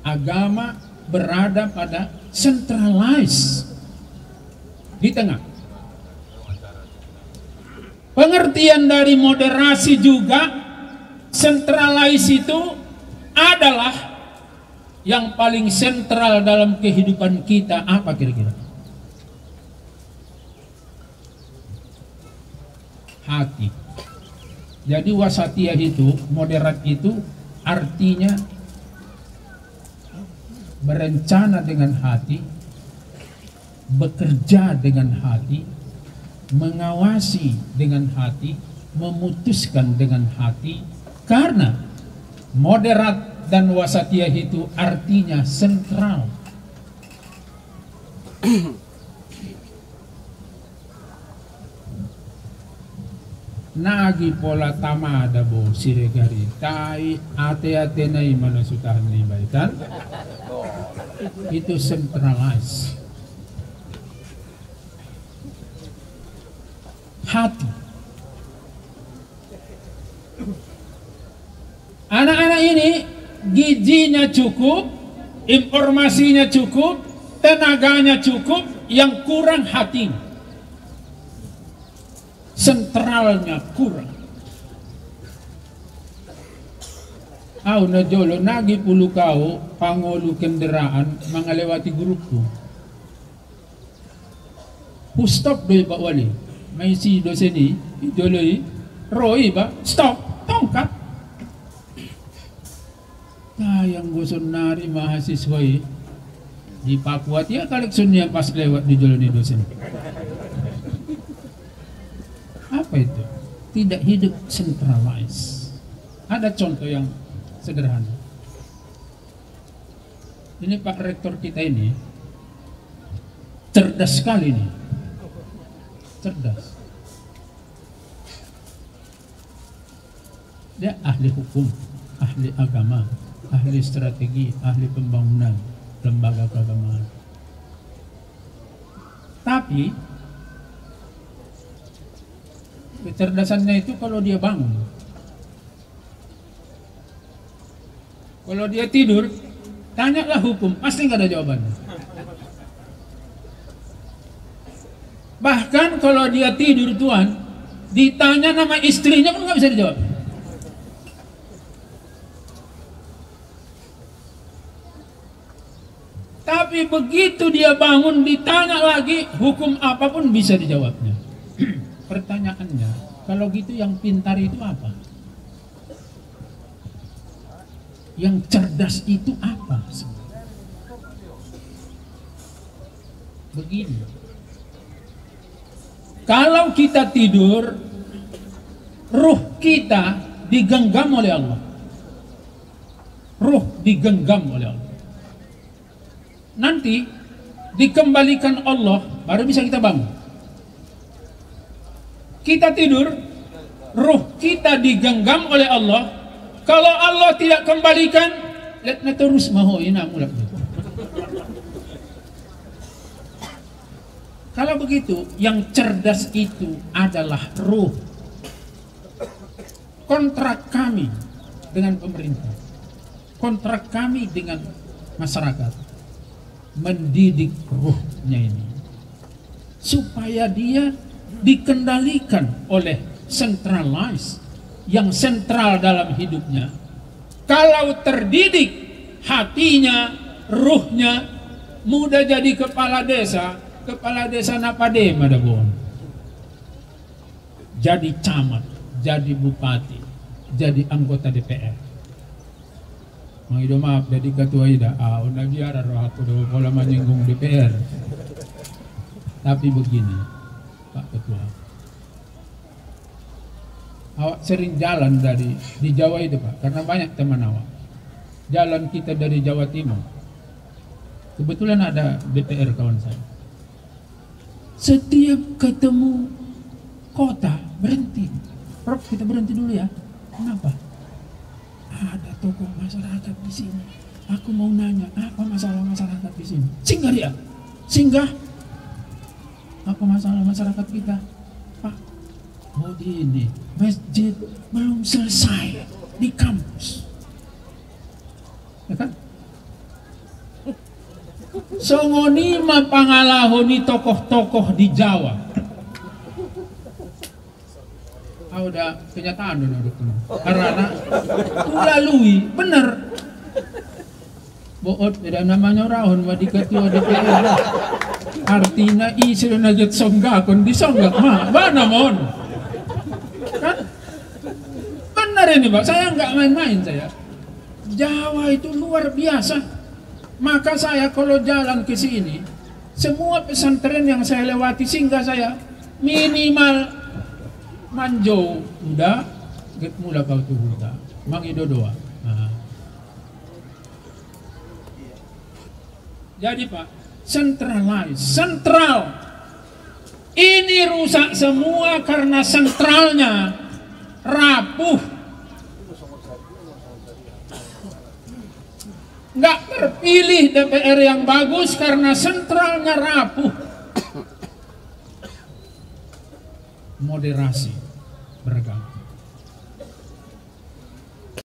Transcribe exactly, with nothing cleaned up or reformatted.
agama berada pada centralized di tengah. Pengertian dari moderasi juga, centralized itu adalah yang paling sentral dalam kehidupan kita. Apa kira-kira? Hati. Jadi wasatiyah itu, moderat itu artinya berencana dengan hati, bekerja dengan hati, mengawasi dengan hati, memutuskan dengan hati. Karena moderat dan wasatiyah itu artinya sentral. Nagi pola tamada bo siregari tai ate-ate nai mana sutahan libaitan itu centralized. Hati. Anak-anak ini gizinya cukup, informasinya cukup, tenaganya cukup, yang kurang hati. Sentralnya kurang. Au na jolo nagi pulu kau pangolu kendaraan mengalewati grupku. Stop doi Pak Wali. May si doseni idoloi roi ba stop tongkat. Tayang goson nari mahasiswa di Papua dia koleksionnya pas lewat di jolo ni dosen. Apa itu? Tidak hidup centralized. Ada contoh yang sederhana. Ini Pak Rektor kita ini cerdas sekali nih. Cerdas. Dia ahli hukum, ahli agama, ahli strategi, ahli pembangunan lembaga keagamaan. Tapi kecerdasannya itu kalau dia bangun. Kalau dia tidur, tanyalah hukum, pasti nggak ada jawabannya. Bahkan kalau dia tidur Tuhan, ditanya nama istrinya pun nggak bisa dijawab. Tapi begitu dia bangun, ditanya lagi, hukum apapun bisa dijawabnya. Pertanyaannya, kalau gitu yang pintar itu apa? Yang cerdas itu apa? Begini. Kalau kita tidur, ruh kita digenggam oleh Allah. Ruh digenggam oleh Allah. Nanti dikembalikan Allah, baru bisa kita bangun. Kita tidur, ruh kita digenggam oleh Allah. Kalau Allah tidak kembalikan, letna terus maho ina mulak. Kalau begitu, yang cerdas itu adalah ruh. Kontrak kami dengan pemerintah, kontrak kami dengan masyarakat, mendidik ruhnya ini supaya dia dikendalikan oleh centralized, yang sentral dalam hidupnya. Kalau terdidik hatinya, ruhnya, mudah jadi kepala desa, kepala desa napade madabon, jadi camat, jadi bupati, jadi anggota D P R. Mengido maaf jadi ketua ida, ah unagiara roh aku do pola menyinggung D P R. Tapi begini, Pak Ketua, awak sering jalan dari di Jawa itu Pak, karena banyak teman awak. Jalan kita dari Jawa Timur, kebetulan ada D P R kawan saya. Setiap ketemu kota berhenti, Prof kita berhenti dulu ya. Kenapa? Ada tokoh masyarakat di sini. Aku mau nanya apa masalah masyarakat di sini. Singgah dia, singgah. Apa masalah masyarakat kita? Pak, oh ini masjid belum selesai di kampus, ya kan? songonima pangalahoni tokoh-tokoh di Jawa. Ah, udah kenyataan dulu karena kulalui bener. Boot tidak namanya rahon wadi ketua D P R. Artinya isu naget songgakon disonggak mah mana mon. Kan? Benar ini Pak, saya nggak main-main saya. Jawa itu luar biasa. Maka saya kalau jalan ke sini, semua pesantren yang saya lewati singgah saya minimal manjo udah get mula kau tuh udah mangido doa. Nah. Jadi Pak, centralize, sentral. Ini rusak semua karena sentralnya rapuh. Nggak terpilih D P R yang bagus karena sentralnya rapuh. Moderasi beragama.